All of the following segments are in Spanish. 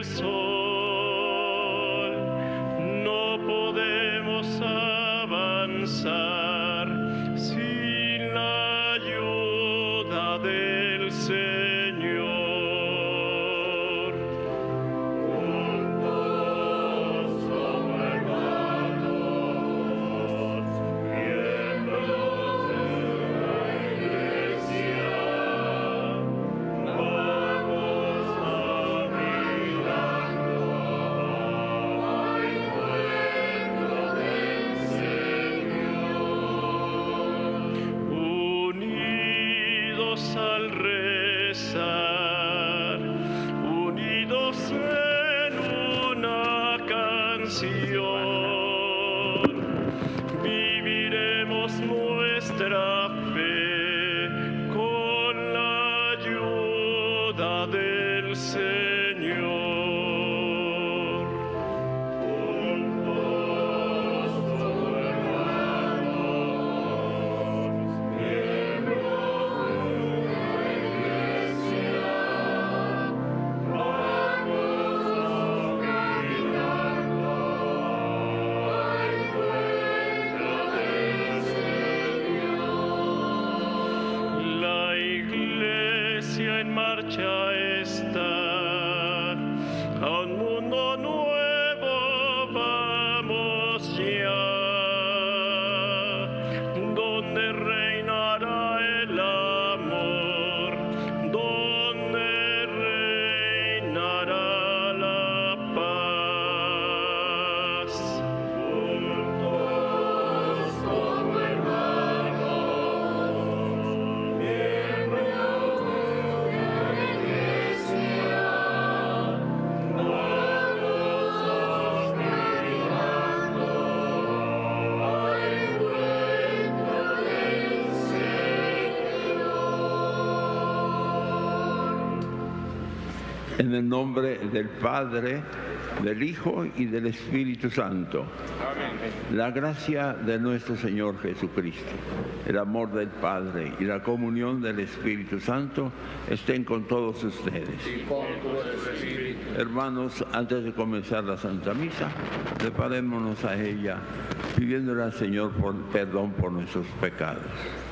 el sol. No podemos avanzar sin la ayuda del Señor. Juntos como hermanos, miembros de la Iglesia, vamos caminando al encuentro del Señor. Unidos al rezar, unidos en una canción, viviremos nuestra fe con la ayuda del Señor. Juntos como hermanos, miembros de una iglesia, vamos caminando al encuentro del Señor. La iglesia en marcha está, a un mundo nuevo vamos ya, donde reinará el amor, donde reinará la paz. Juntos como hermanos, miembros de una iglesia, vamos caminando al encuentro del Señor. En el nombre del Padre, del Hijo y del Espíritu Santo. La gracia de nuestro Señor Jesucristo, el amor del Padre y la comunión del Espíritu Santo estén con todos ustedes. Hermanos, antes de comenzar la Santa Misa, preparémonos a ella pidiéndole al Señor perdón por nuestros pecados.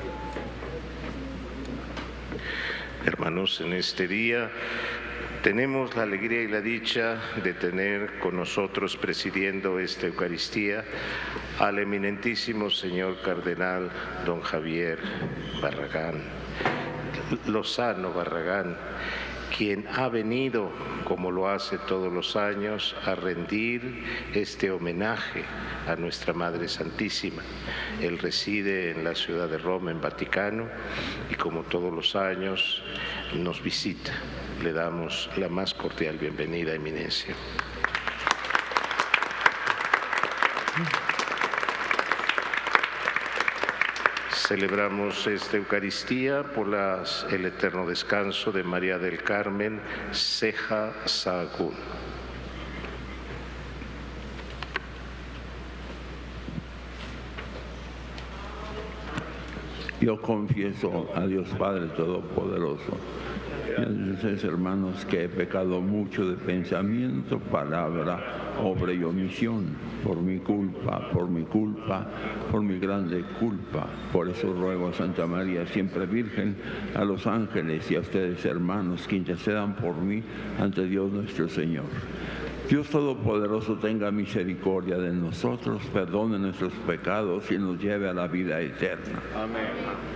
Hermanos, en este día tenemos la alegría y la dicha de tener con nosotros presidiendo esta Eucaristía al eminentísimo señor cardenal don Javier Barragán, Lozano Barragán, quien ha venido, como lo hace todos los años, a rendir este homenaje a nuestra Madre Santísima. Él reside en la ciudad de Roma, en Vaticano, y como todos los años nos visita. Le damos la más cordial bienvenida, Eminencia. Celebramos esta Eucaristía por el eterno descanso de María del Carmen Ceja Sahagún. Yo confieso a Dios Padre Todopoderoso y a ustedes, hermanos, que he pecado mucho de pensamiento, palabra, obra y omisión, por mi culpa, por mi grande culpa. Por eso ruego a Santa María, siempre Virgen, a los ángeles y a ustedes, hermanos, que intercedan por mí ante Dios nuestro Señor. Dios Todopoderoso tenga misericordia de nosotros, perdone nuestros pecados y nos lleve a la vida eterna. Amén.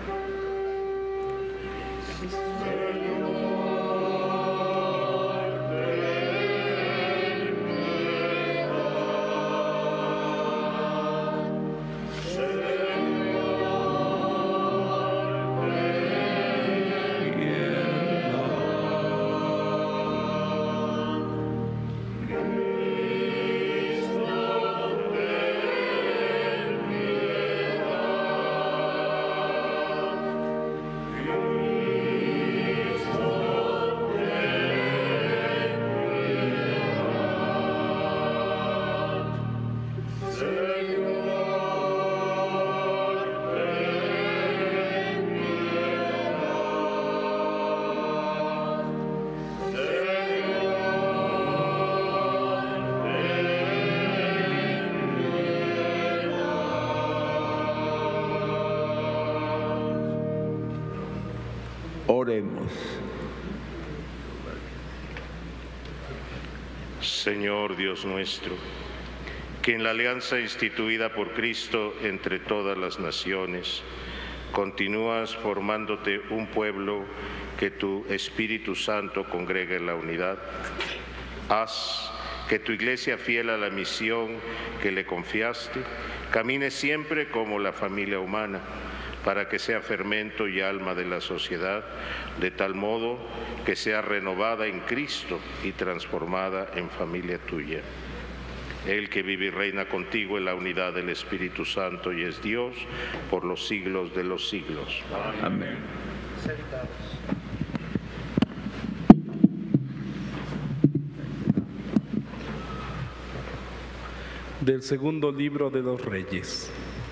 Oremos. Señor Dios nuestro, que en la alianza instituida por Cristo entre todas las naciones, continúas formándote un pueblo que tu Espíritu Santo congrega en la unidad. Haz que tu Iglesia, fiel a la misión que le confiaste, camine siempre como la familia humana, para que sea fermento y alma de la sociedad, de tal modo que sea renovada en Cristo y transformada en familia tuya. Él que vive y reina contigo en la unidad del Espíritu Santo y es Dios por los siglos de los siglos. Amén. Del segundo libro de los Reyes.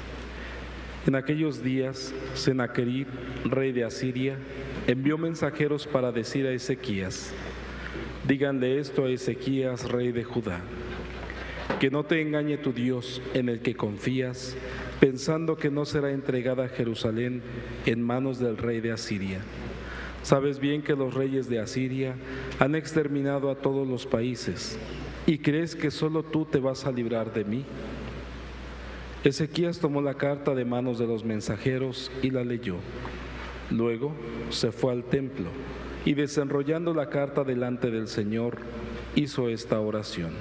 En aquellos días, Sennacherib, rey de Asiria, envió mensajeros para decir a Ezequías: díganle esto a Ezequías, rey de Judá, que no te engañe tu Dios en el que confías, pensando que no será entregada Jerusalén en manos del rey de Asiria. Sabes bien que los reyes de Asiria han exterminado a todos los países, ¿y crees que solo tú te vas a librar de mí? Ezequías tomó la carta de manos de los mensajeros y la leyó. Luego se fue al templo y, desenrollando la carta delante del Señor, hizo esta oración: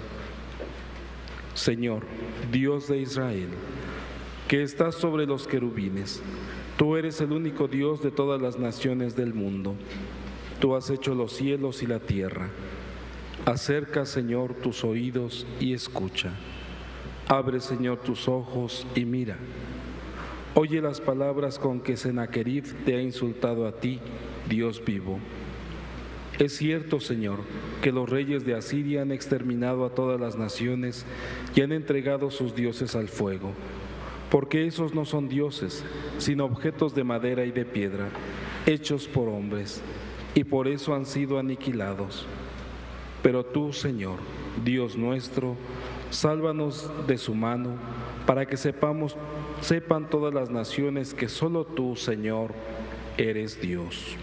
Señor, Dios de Israel, que estás sobre los querubines, tú eres el único Dios de todas las naciones del mundo. Tú has hecho los cielos y la tierra. Acerca, Señor, tus oídos y escucha. Abre, Señor, tus ojos y mira. Oye las palabras con que Sennacherib te ha insultado a ti, Dios vivo. Es cierto, Señor, que los reyes de Asiria han exterminado a todas las naciones y han entregado sus dioses al fuego, porque esos no son dioses, sino objetos de madera y de piedra, hechos por hombres, y por eso han sido aniquilados. Pero tú, Señor, Dios nuestro, sálvanos de su mano, para que sepan todas las naciones que solo tú, Señor, eres Dios.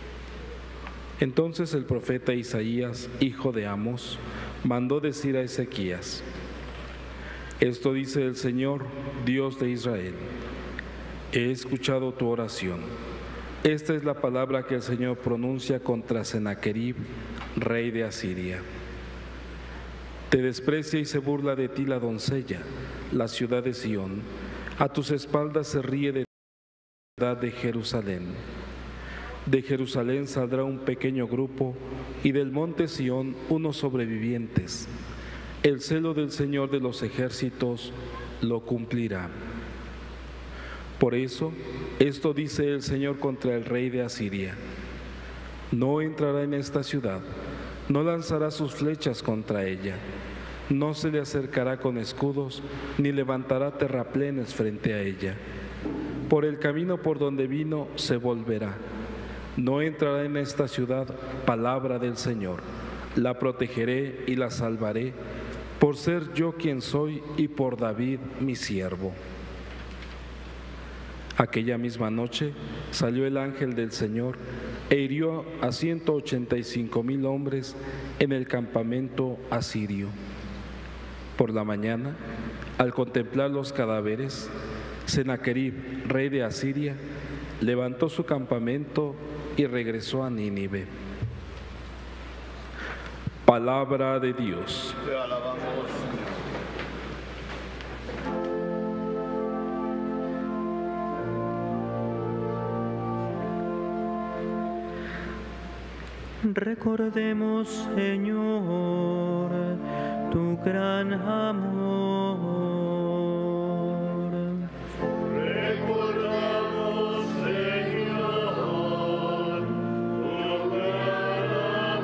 Entonces el profeta Isaías, hijo de Amós, mandó decir a Ezequías: esto dice el Señor, Dios de Israel: he escuchado tu oración. Esta es la palabra que el Señor pronuncia contra Sennacherib, rey de Asiria. Te desprecia y se burla de ti la doncella, la ciudad de Sión. A tus espaldas se ríe de la ciudad de Jerusalén. De Jerusalén saldrá un pequeño grupo y del monte Sión unos sobrevivientes. El celo del Señor de los ejércitos lo cumplirá. Por eso, esto dice el Señor contra el rey de Asiria: no entrará en esta ciudad, no lanzará sus flechas contra ella, no se le acercará con escudos, ni levantará terraplenes frente a ella. Por el camino por donde vino se volverá. No entrará en esta ciudad, palabra del Señor. La protegeré y la salvaré, por ser yo quien soy y por David mi siervo. Aquella misma noche salió el ángel del Señor e hirió a 185,000 hombres en el campamento asirio. Por la mañana, al contemplar los cadáveres, Sennacherib, rey de Asiria, levantó su campamento y regresó a Nínive. Palabra de Dios. Te alabamos. Recordemos, Señor, tu gran amor. Recordamos, Señor, tu gran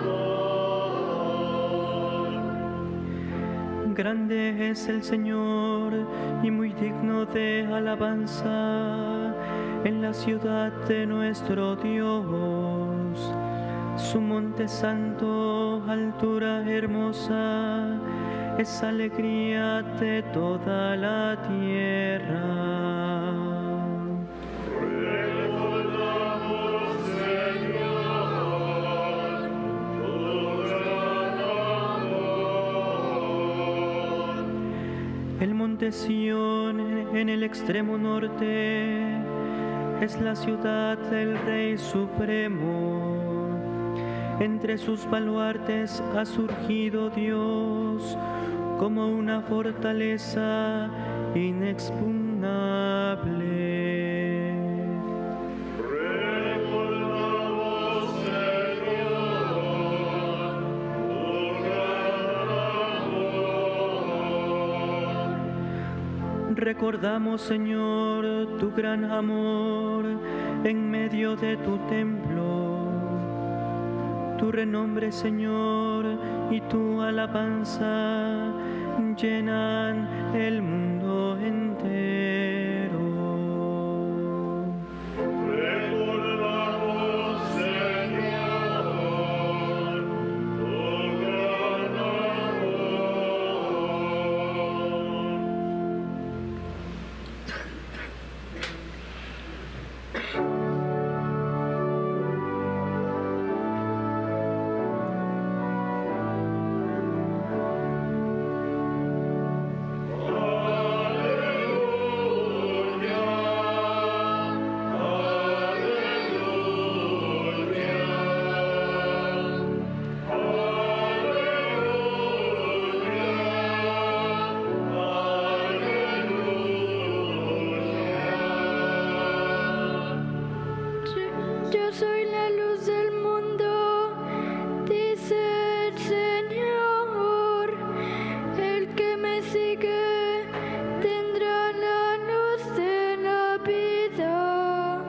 amor. Grande es el Señor y muy digno de alabanza en la ciudad de nuestro Dios. Su monte santo, altura hermosa, es alegría de toda la tierra. Recordamos, Señor, El monte Sión en el extremo norte es la ciudad del Rey Supremo. Entre sus baluartes ha surgido Dios como una fortaleza inexpugnable. Recordamos, Señor, tu gran amor en medio de tu templo. Tu renombre, Señor, y tu alabanza llenan el mundo entero. Recordamos, Señor, tu gran amor. Yo soy la luz del mundo, dice el Señor. El que me sigue tendrá la luz de la vida.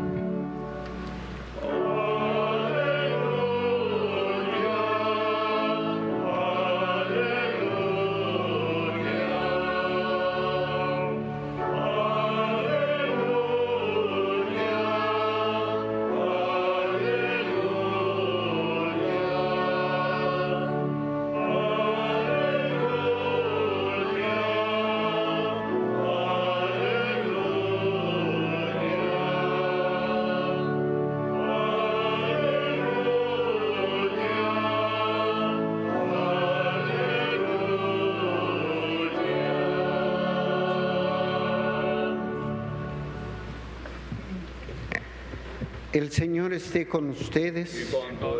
El Señor esté con ustedes.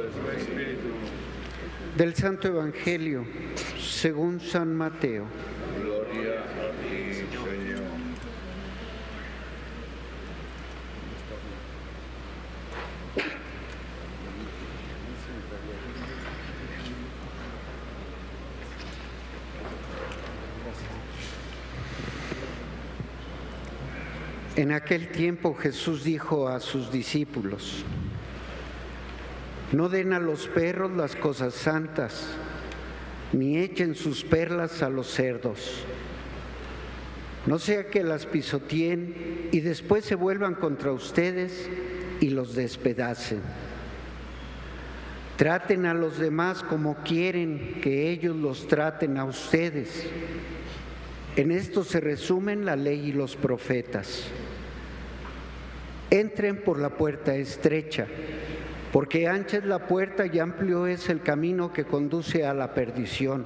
Del Santo Evangelio, según San Mateo. Gloria a ti, Señor. En aquel tiempo Jesús dijo a sus discípulos: no den a los perros las cosas santas, ni echen sus perlas a los cerdos, no sea que las pisoteen y después se vuelvan contra ustedes y los despedacen. Traten a los demás como quieren que ellos los traten a ustedes. En esto se resumen la ley y los profetas. Entren por la puerta estrecha, porque ancha es la puerta y amplio es el camino que conduce a la perdición,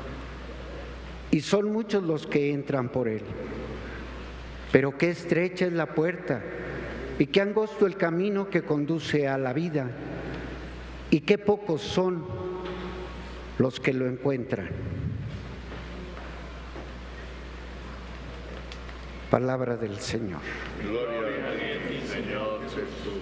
y son muchos los que entran por él. Pero qué estrecha es la puerta, y qué angosto el camino que conduce a la vida, y qué pocos son los que lo encuentran. Palabra del Señor. Gloria a ti, Señor Jesús.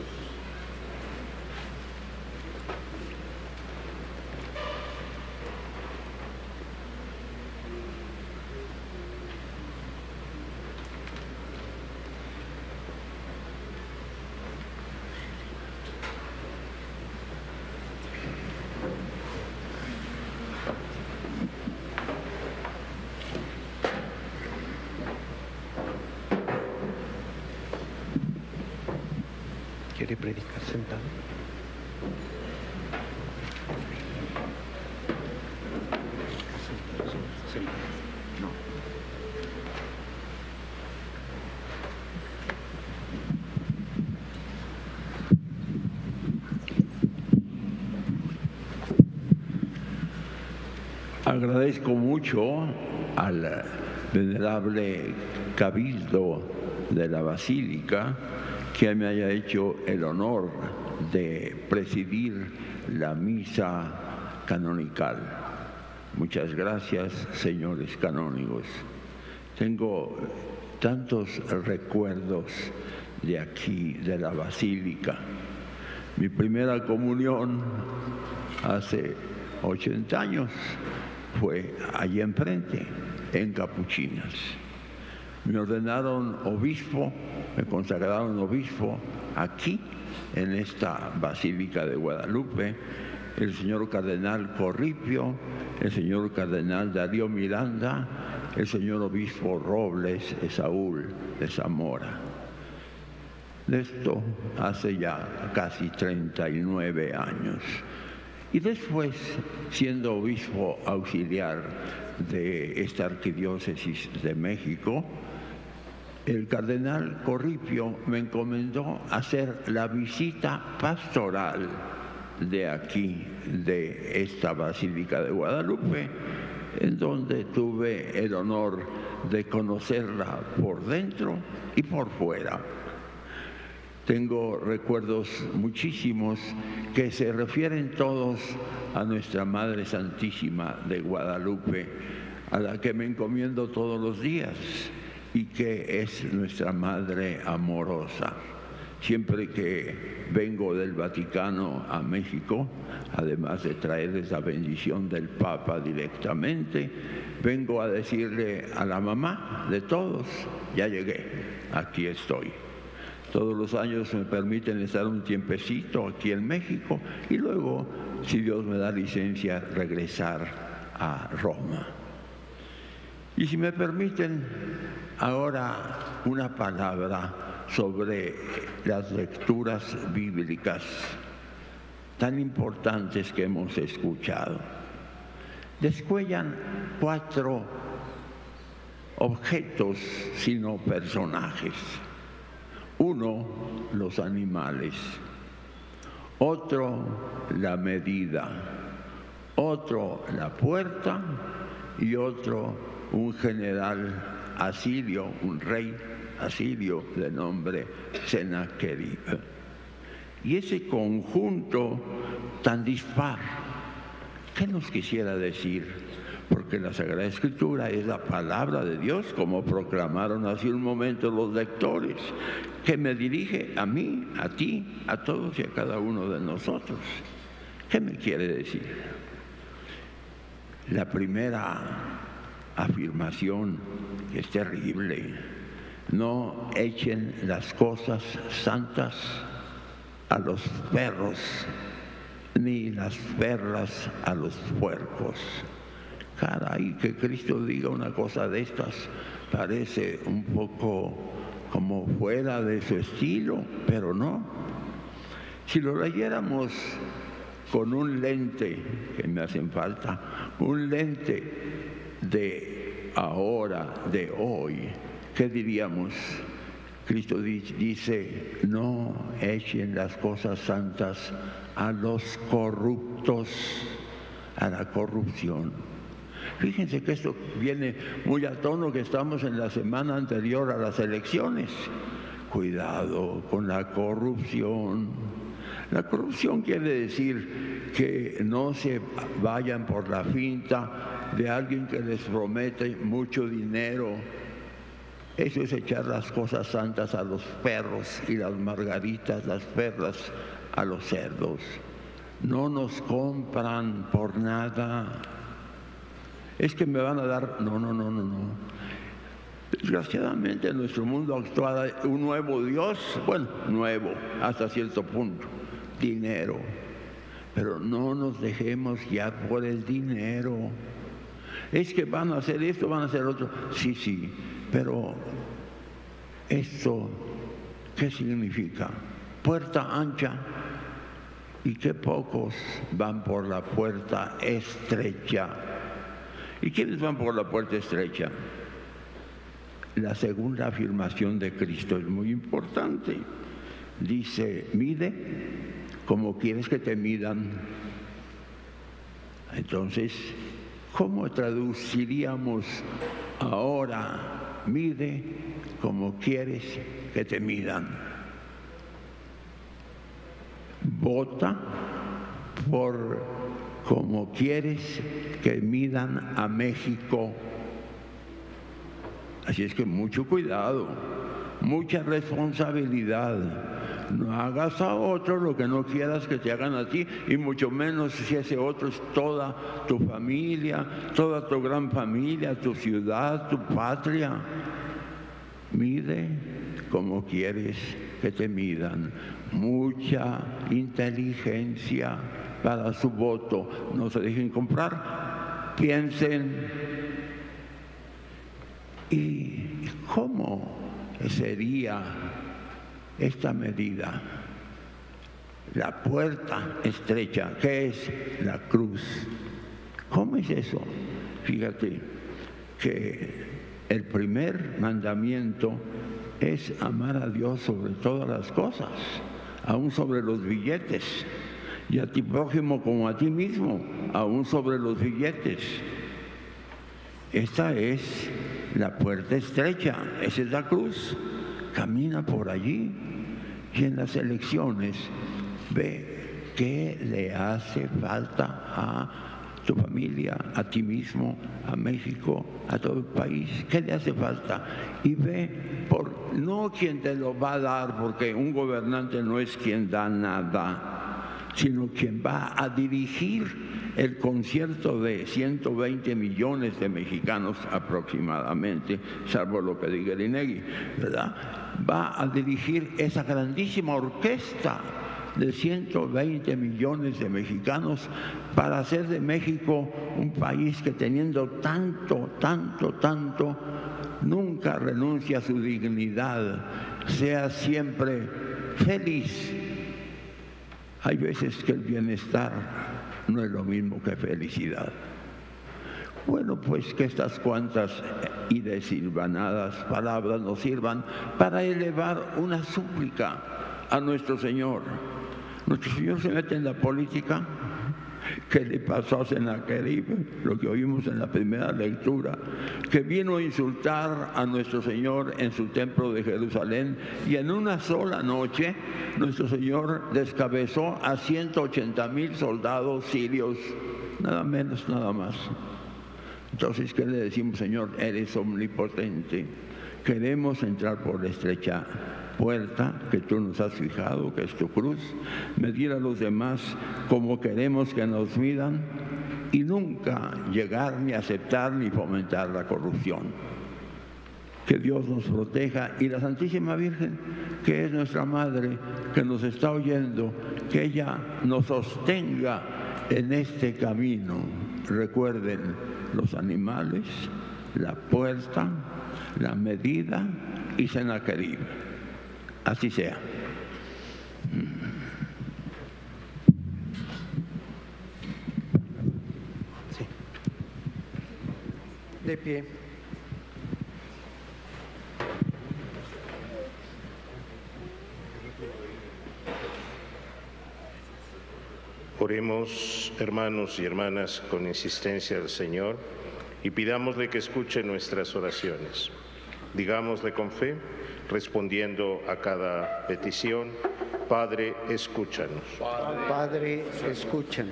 ¿Quiere predicar sentado? No. Agradezco mucho al venerable cabildo de la Basílica, que me haya hecho el honor de presidir la misa canonical. Muchas gracias, señores canónigos. Tengo tantos recuerdos de aquí, de la Basílica. Mi primera comunión hace 80 años fue allí enfrente, en Capuchinas. Me ordenaron obispo, me consagraron obispo aquí, en esta Basílica de Guadalupe, el señor cardenal Corripio, el señor cardenal Darío Miranda, el señor obispo Robles Esaúl de Zamora. De esto hace ya casi 39 años. Y después, siendo obispo auxiliar de esta arquidiócesis de México, el cardenal Corripio me encomendó hacer la visita pastoral de aquí, de esta Basílica de Guadalupe, en donde tuve el honor de conocerla por dentro y por fuera. Tengo recuerdos muchísimos que se refieren todos a nuestra Madre Santísima de Guadalupe, a la que me encomiendo todos los días y que es nuestra Madre amorosa. Siempre que vengo del Vaticano a México, además de traerles la bendición del Papa directamente, vengo a decirle a la mamá de todos, ya llegué, aquí estoy. Todos los años me permiten estar un tiempecito aquí en México y luego, si Dios me da licencia, regresar a Roma. Y si me permiten, ahora una palabra sobre las lecturas bíblicas tan importantes que hemos escuchado. Descuellan 4 objetos, sino personajes. Uno, los animales. Otro, la medida. Otro, la puerta. Y otro, un general asirio, un rey asirio de nombre Sennacherib. Y ese conjunto tan dispar, ¿qué nos quisiera decir? Porque la Sagrada Escritura es la palabra de Dios, como proclamaron hace un momento los lectores, que me dirige a mí, a ti, a todos y a cada uno de nosotros. ¿Qué me quiere decir? La primera afirmación, que es terrible: no echen las cosas santas a los perros, ni las perlas a los puercos. Caray, que Cristo diga una cosa de estas parece un poco como fuera de su estilo, pero no. Si lo leyéramos con un lente, que me hacen falta, un lente de ahora, de hoy, ¿qué diríamos? Cristo dice, no echen las cosas santas a los corruptos, a la corrupción. Fíjense que esto viene muy a tono que estamos en la semana anterior a las elecciones. Cuidado con la corrupción. La corrupción quiere decir que no se vayan por la finta de alguien que les promete mucho dinero. Eso es echar las cosas santas a los perros y las margaritas, las perlas, a los cerdos. No nos compran por nada. Es que me van a dar... No. Desgraciadamente en nuestro mundo actual hay un nuevo Dios, bueno, nuevo hasta cierto punto, dinero. Pero no nos dejemos guiar por el dinero. Es que van a hacer esto, van a hacer otro. Sí, pero esto, ¿qué significa? Puerta ancha, y qué pocos van por la puerta estrecha. ¿Y quiénes van por la puerta estrecha? La segunda afirmación de Cristo es muy importante. Dice, mide como quieres que te midan. Entonces, ¿cómo traduciríamos Ahora mide como quieres que te midan. Vota por como quieres que midan a México. Así es que mucho cuidado, mucha responsabilidad. No hagas a otro lo que no quieras que te hagan a ti, y mucho menos si ese otro es toda tu familia, toda tu gran familia, tu ciudad, tu patria. Mide como quieres que te midan. Mucha inteligencia para su voto. No se dejen comprar. Piensen. ¿Y cómo sería esta medida? La puerta estrecha, ¿qué es? La cruz. ¿Cómo es eso? Fíjate que el primer mandamiento es amar a Dios sobre todas las cosas, aún sobre los billetes, y a ti prójimo como a ti mismo, aún sobre los billetes. Esta es la puerta estrecha, esa es la cruz. Camina por allí y en las elecciones ve qué le hace falta a tu familia, a ti mismo, a México, a todo el país. ¿Qué le hace falta? Y ve por no quien te lo va a dar, porque un gobernante no es quien da nada, sino quien va a dirigir el concierto de 120 millones de mexicanos aproximadamente, salvo lo que diga el INEGI, ¿verdad? Va a dirigir esa grandísima orquesta de 120 millones de mexicanos para hacer de México un país que, teniendo tanto, nunca renuncia a su dignidad, sea siempre feliz. Hay veces que el bienestar no es lo mismo que felicidad. Bueno, pues que estas cuantas y desilvanadas palabras nos sirvan para elevar una súplica a nuestro Señor. Nuestro Señor se mete en la política. ¿Qué le pasó a Sennacherib? Lo que oímos en la primera lectura, que vino a insultar a nuestro Señor en su templo de Jerusalén, y en una sola noche nuestro Señor descabezó a 180,000 soldados sirios, nada menos, nada más. Entonces, ¿qué le decimos? Señor, eres omnipotente, queremos entrar por la estrecha puerta que tú nos has fijado, que es tu cruz, medir a los demás como queremos que nos midan, y nunca llegar ni aceptar ni fomentar la corrupción. Que Dios nos proteja, y la Santísima Virgen, que es nuestra Madre, que nos está oyendo, que ella nos sostenga en este camino. Recuerden, los animales, la puerta, la medida y Sennacherib. Así sea. Sí. De pie. Oremos, hermanos y hermanas, con insistencia al Señor, y pidámosle que escuche nuestras oraciones. Digámosle con fe, respondiendo a cada petición: Padre, escúchanos. Padre, escúchanos.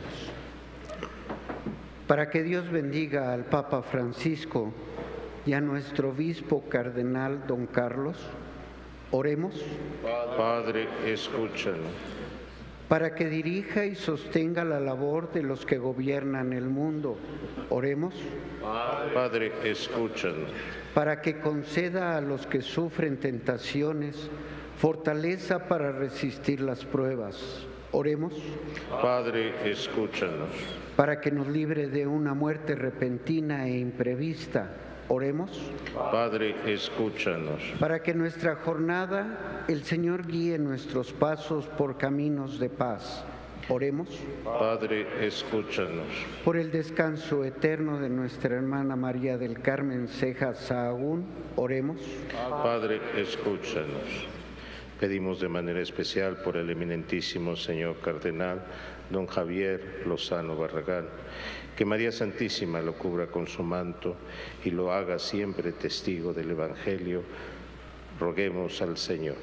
Para que Dios bendiga al Papa Francisco y a nuestro obispo cardenal don Carlos, oremos. Padre, escúchanos. Para que dirija y sostenga la labor de los que gobiernan el mundo, oremos. Padre, escúchanos. Para que conceda a los que sufren tentaciones fortaleza para resistir las pruebas, oremos. Padre, escúchanos. Para que nos libre de una muerte repentina e imprevista, oremos. Padre, escúchanos. Para que nuestra jornada el Señor guíe nuestros pasos por caminos de paz, oremos. Padre, escúchanos. Por el descanso eterno de nuestra hermana María del Carmen Cejas Sahagún, oremos. Padre, escúchanos. Pedimos de manera especial por el eminentísimo señor cardenal don Javier Lozano Barragán. Que María Santísima lo cubra con su manto y lo haga siempre testigo del Evangelio. Roguemos al Señor.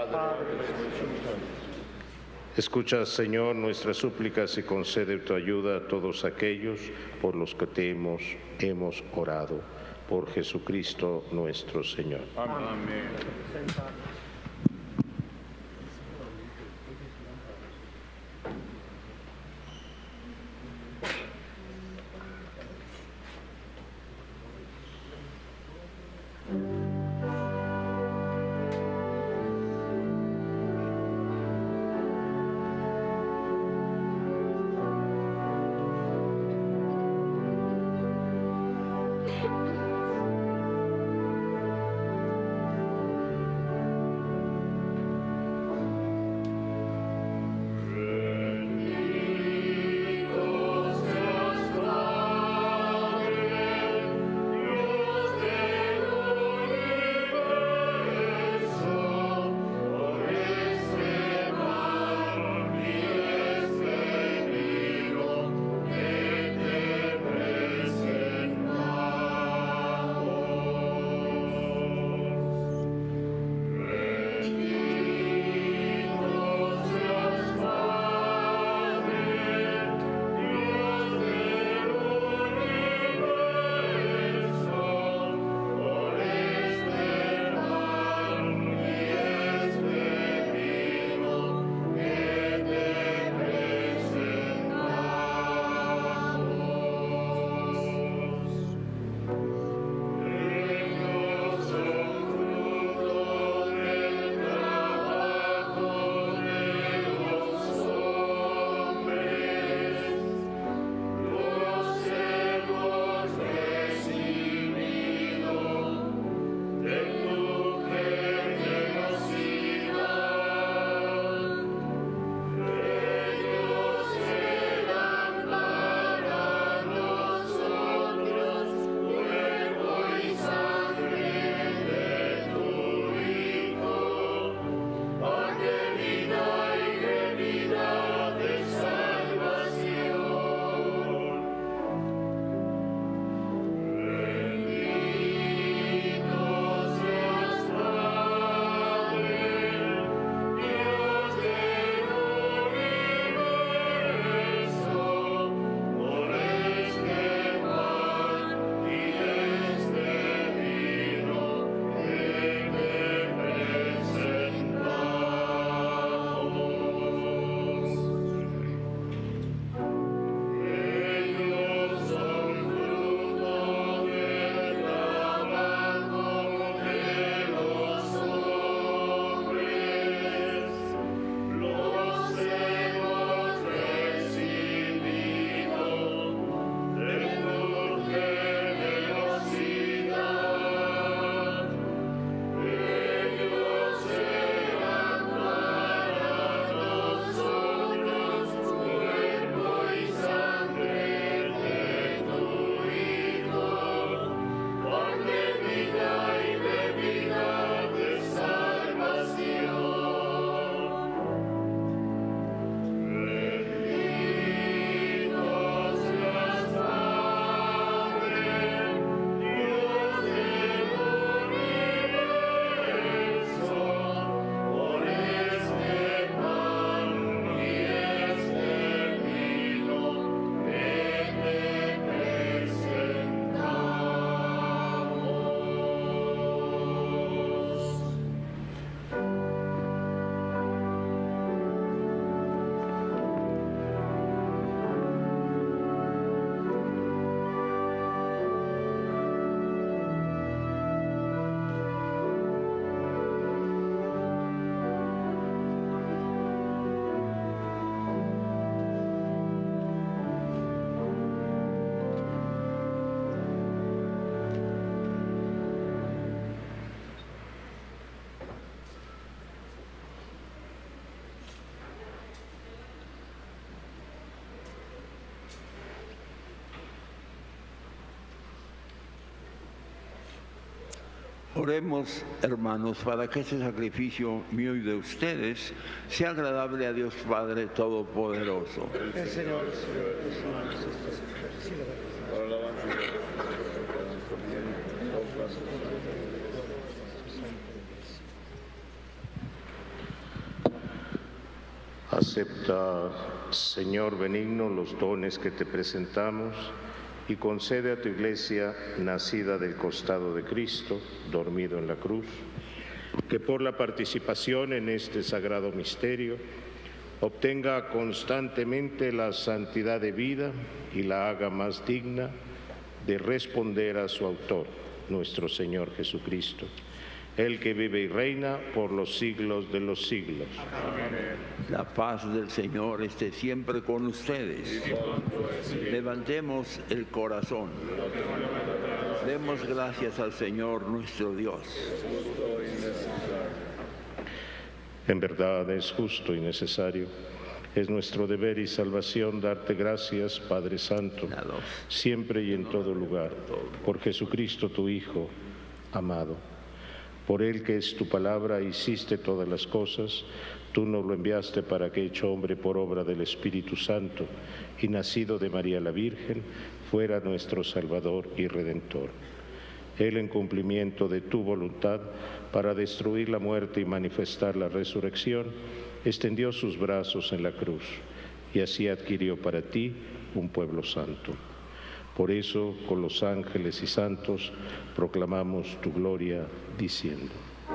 Escucha, Señor, nuestras súplicas y concede tu ayuda a todos aquellos por los que te hemos orado. Por Jesucristo nuestro Señor. Amén. Oremos, hermanos, para que este sacrificio mío y de ustedes sea agradable a Dios Padre Todopoderoso. El Señor. Acepta, Señor benigno, los dones que te presentamos y concede a tu Iglesia, nacida del costado de Cristo, dormido en la cruz, que por la participación en este sagrado misterio obtenga constantemente la santidad de vida y la haga más digna de responder a su autor, nuestro Señor Jesucristo, el que vive y reina por los siglos de los siglos. La paz del Señor esté siempre con ustedes. Levantemos el corazón. Demos gracias al Señor nuestro Dios. En verdad es justo y necesario. Es nuestro deber y salvación darte gracias, Padre Santo, siempre y en todo lugar, por Jesucristo tu Hijo, amado. Por Él, que es tu palabra, hiciste todas las cosas. Tú nos lo enviaste para que, hecho hombre por obra del Espíritu Santo y nacido de María la Virgen, fuera nuestro Salvador y Redentor. Él, en cumplimiento de tu voluntad, para destruir la muerte y manifestar la resurrección, extendió sus brazos en la cruz y así adquirió para ti un pueblo santo. Por eso, con los ángeles y santos, proclamamos tu gloria, diciendo: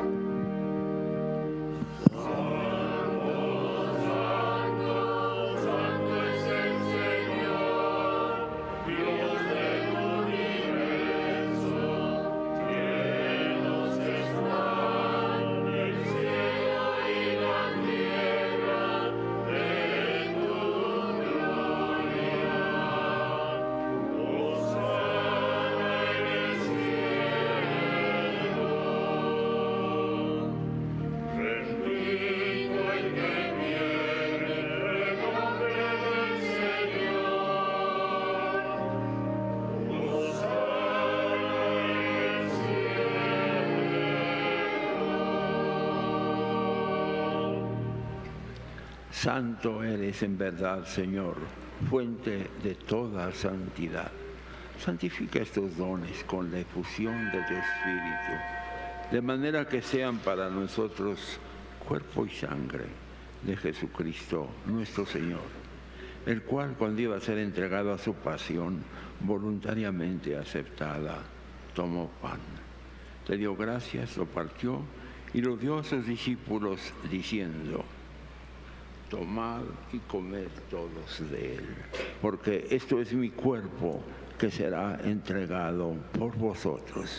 Santo eres en verdad, Señor, fuente de toda santidad. Santifica estos dones con la efusión de tu Espíritu, de manera que sean para nosotros cuerpo y sangre de Jesucristo, nuestro Señor, el cual, cuando iba a ser entregado a su pasión, voluntariamente aceptada, tomó pan. Te dio gracias, lo partió y lo dio a sus discípulos, diciendo: tomad y comed todos de él, porque esto es mi cuerpo que será entregado por vosotros.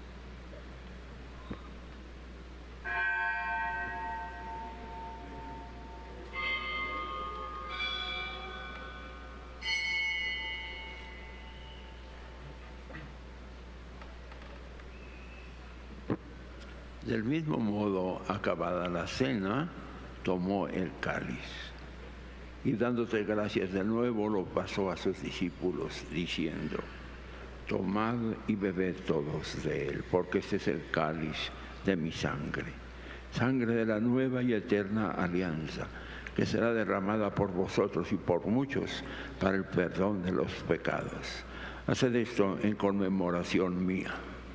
Del mismo modo, acabada la cena, tomó el cáliz y, dándote gracias de nuevo, lo pasó a sus discípulos, diciendo: tomad y bebed todos de él, porque este es el cáliz de mi sangre, sangre de la nueva y eterna alianza, que será derramada por vosotros y por muchos para el perdón de los pecados. Haced esto en conmemoración mía.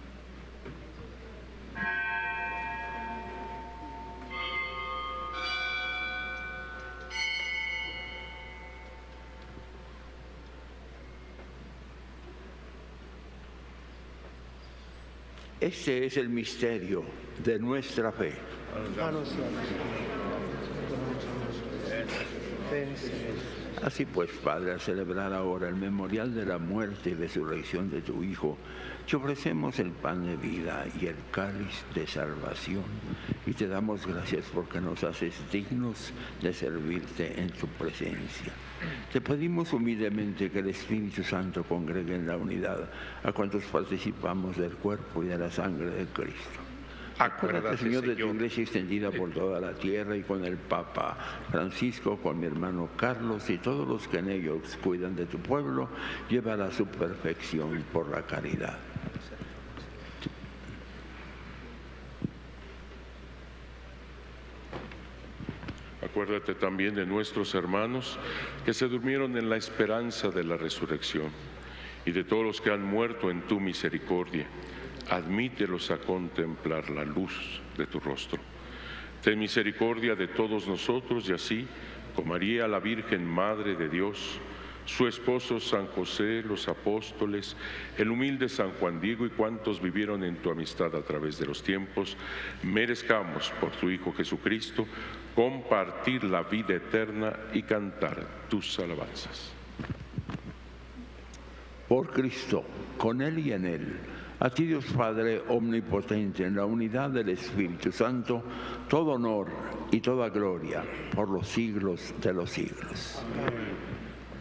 Este es el misterio de nuestra fe. Así pues, Padre, al celebrar ahora el memorial de la muerte y resurrección de tu Hijo, te ofrecemos el pan de vida y el cáliz de salvación, y te damos gracias porque nos haces dignos de servirte en tu presencia. Te pedimos humildemente que el Espíritu Santo congregue en la unidad a cuantos participamos del cuerpo y de la sangre de Cristo. Acuérdate, Señor, de tu iglesia extendida por toda la tierra, y con el Papa Francisco, con mi hermano Carlos y todos los que en ellos cuidan de tu pueblo, llévala a su perfección por la caridad. Acuérdate también de nuestros hermanos que se durmieron en la esperanza de la resurrección y de todos los que han muerto en tu misericordia. Admítelos a contemplar la luz de tu rostro. Ten misericordia de todos nosotros y así, con María la Virgen Madre de Dios, su esposo San José, los apóstoles, el humilde San Juan Diego y cuantos vivieron en tu amistad a través de los tiempos, merezcamos por tu Hijo Jesucristo compartir la vida eterna y cantar tus alabanzas. Por Cristo, con Él y en Él, a ti Dios Padre omnipotente, en la unidad del Espíritu Santo, todo honor y toda gloria por los siglos de los siglos. Amén.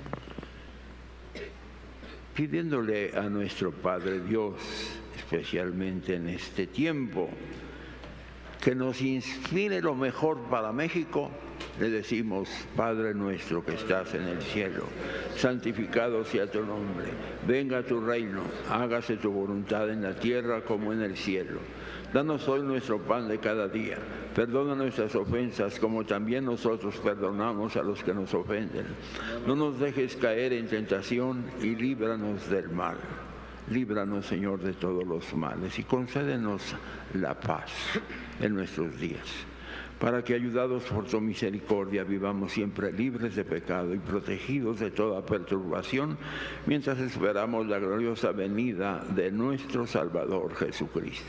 Pidiéndole a nuestro Padre Dios, especialmente en este tiempo, que nos inspire lo mejor para México, le decimos: Padre nuestro que estás en el cielo, santificado sea tu nombre, venga tu reino, hágase tu voluntad en la tierra como en el cielo. Danos hoy nuestro pan de cada día, perdona nuestras ofensas como también nosotros perdonamos a los que nos ofenden. No nos dejes caer en tentación y líbranos del mal. Líbranos, Señor, de todos los males y concédenos la paz en nuestros días, para que, ayudados por tu misericordia, vivamos siempre libres de pecado y protegidos de toda perturbación, mientras esperamos la gloriosa venida de nuestro Salvador Jesucristo.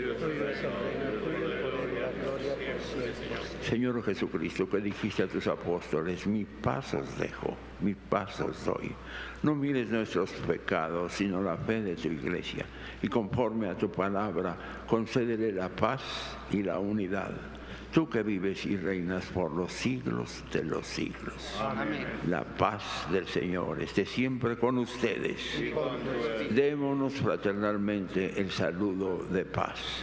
Señor Jesucristo, que dijiste a tus apóstoles: mi paz os dejo, mi paz os doy. No mires nuestros pecados, sino la fe de tu Iglesia, y conforme a tu palabra, concédele la paz y la unidad. Tú que vives y reinas por los siglos de los siglos. Amén. La paz del Señor esté siempre con ustedes. Démonos fraternalmente el saludo de paz.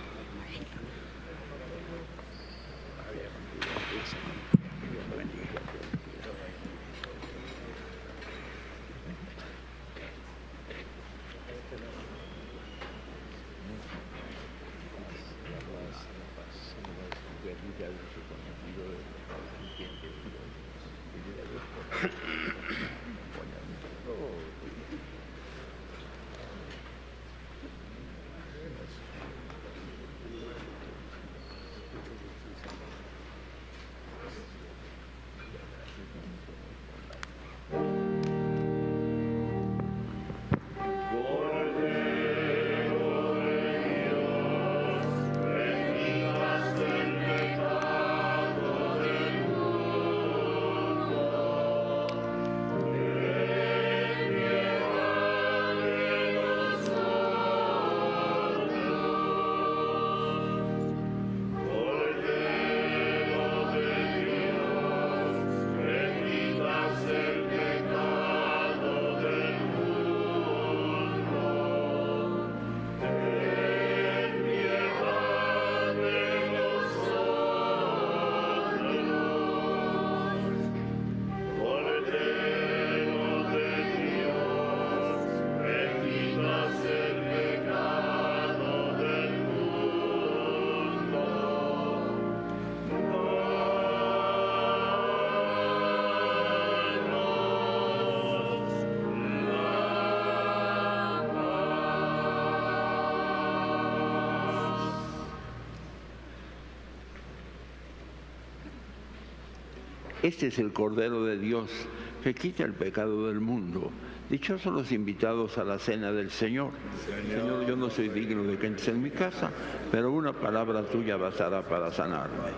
Este es el Cordero de Dios que quita el pecado del mundo. Dichosos los invitados a la cena del Señor. Señor, yo no soy digno de que entres en mi casa, pero una palabra tuya bastará para sanarme.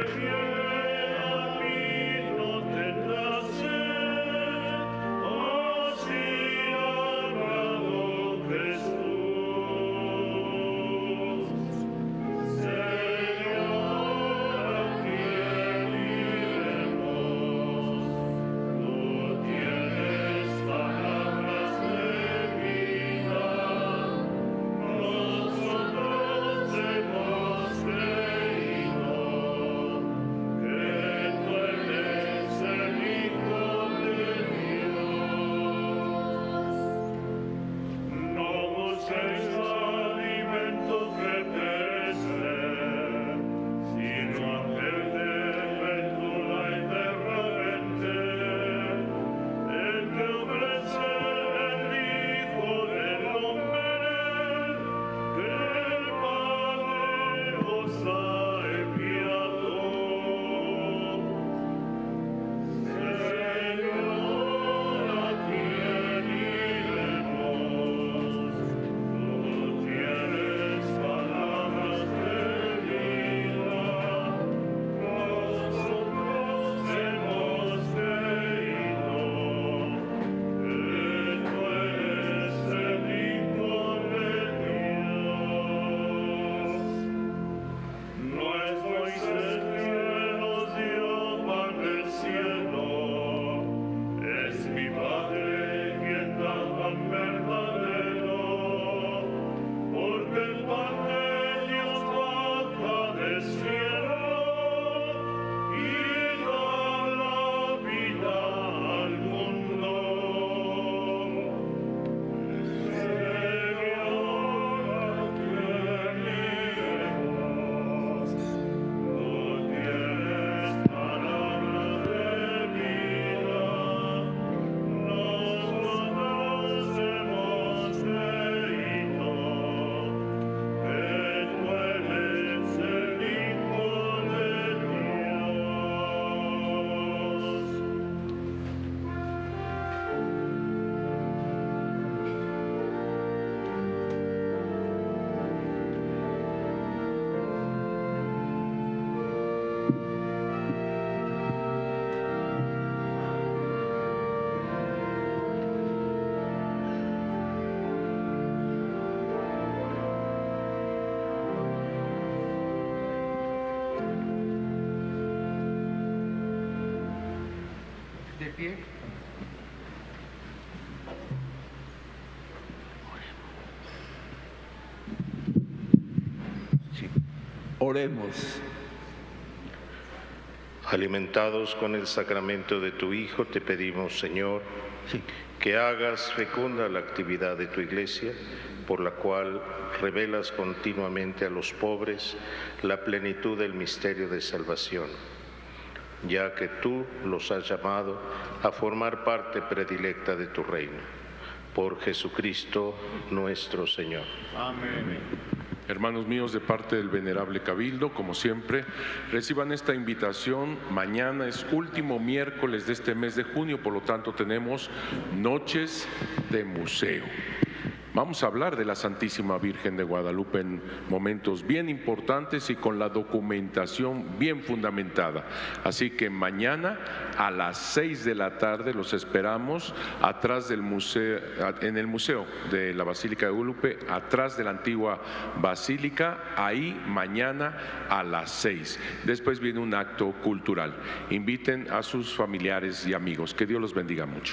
pie. Sí. Oremos. Alimentados con el sacramento de tu Hijo, te pedimos, Señor, Sí. que hagas fecunda la actividad de tu Iglesia, por la cual revelas continuamente a los pobres la plenitud del misterio de salvación, ya que tú los has llamado a formar parte predilecta de tu reino. Por Jesucristo nuestro Señor. Amén. Hermanos míos, de parte del Venerable Cabildo, como siempre, reciban esta invitación. Mañana es último miércoles de este mes de junio, por lo tanto tenemos noches de museo. Vamos a hablar de la Santísima Virgen de Guadalupe en momentos bien importantes y con la documentación bien fundamentada. Así que mañana a las 6 de la tarde los esperamos atrás del museo, en el Museo de la Basílica de Guadalupe, atrás de la antigua basílica, ahí mañana a las 6. Después viene un acto cultural. Inviten a sus familiares y amigos. Que Dios los bendiga mucho.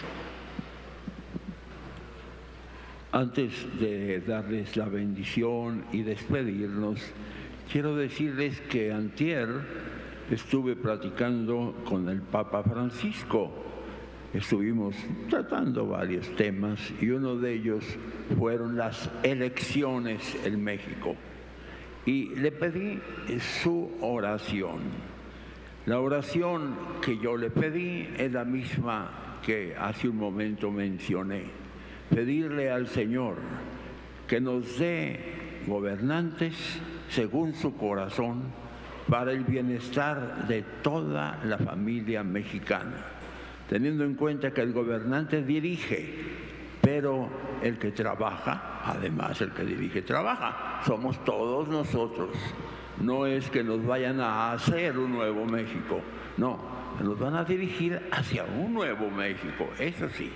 Antes de darles la bendición y despedirnos, quiero decirles que antier estuve platicando con el Papa Francisco. Estuvimos tratando varios temas y uno de ellos fueron las elecciones en México. Y le pedí su oración. La oración que yo le pedí es la misma que hace un momento mencioné. Pedirle al Señor que nos dé gobernantes según su corazón para el bienestar de toda la familia mexicana, teniendo en cuenta que el gobernante dirige, pero el que trabaja, además el que dirige trabaja, somos todos nosotros. no es que nos vayan a hacer un nuevo México, no, nos van a dirigir hacia un nuevo México, eso sí.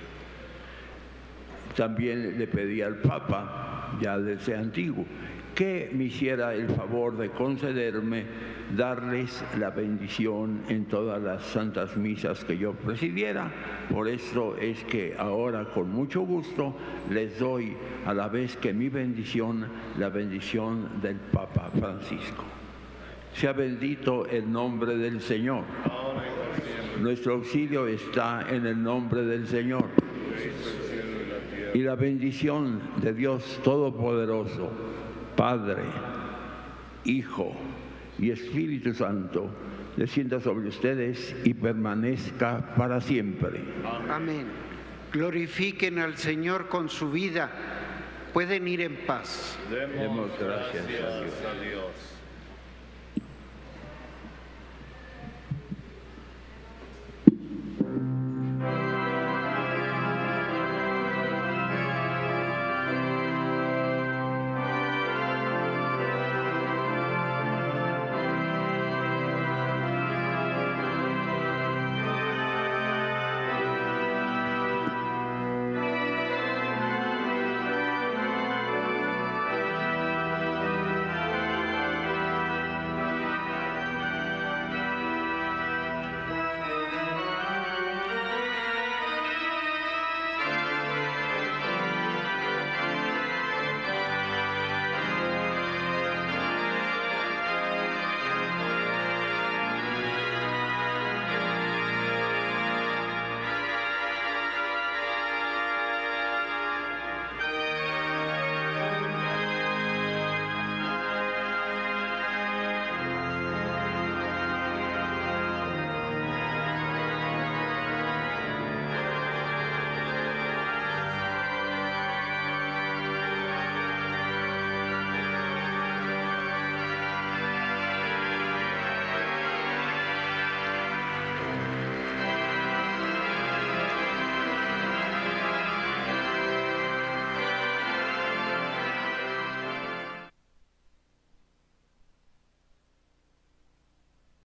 También le pedí al Papa, ya desde antiguo, que me hiciera el favor de concederme darles la bendición en todas las santas misas que yo presidiera. Por eso es que ahora con mucho gusto les doy a la vez que mi bendición, la bendición del Papa Francisco. Sea bendito el nombre del Señor. Nuestro auxilio está en el nombre del Señor. Y la bendición de Dios Todopoderoso, Padre, Hijo y Espíritu Santo, descienda sobre ustedes y permanezca para siempre. Amén. Glorifiquen al Señor con su vida. Pueden ir en paz. Demos gracias a Dios.